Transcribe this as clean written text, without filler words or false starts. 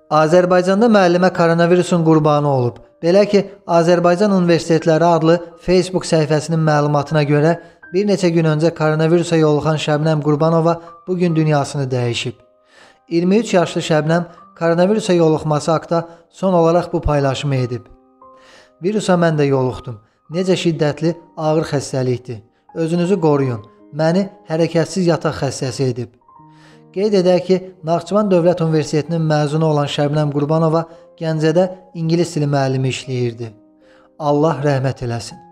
Azərbaycanda müəllimə koronavirusun qurbanı olub. Belə ki, Azərbaycan Universitetləri adlı Facebook səhifəsinin məlumatına görə bir neçə gün öncə koronavirusa yoluxan Şəbnəm Qurbanova bugün dünyasını dəyişib. 23 yaşlı Şəbnəm koronavirusa yoluxması haqda son olaraq bu paylaşımı edib. Virusa mən də yoluxdum. Necə şiddətli, ağır xəstəlikdir. Özünüzü qoruyun. Məni hərəkətsiz yataq xəstəsi edib. Qeyd edək ki, Naxçıvan Dövlət Universitetinin məzunu olan Şəbnəm Qurbanova Gəncədə ingilis dili müəllimi işləyirdi. Allah rəhmət eləsin.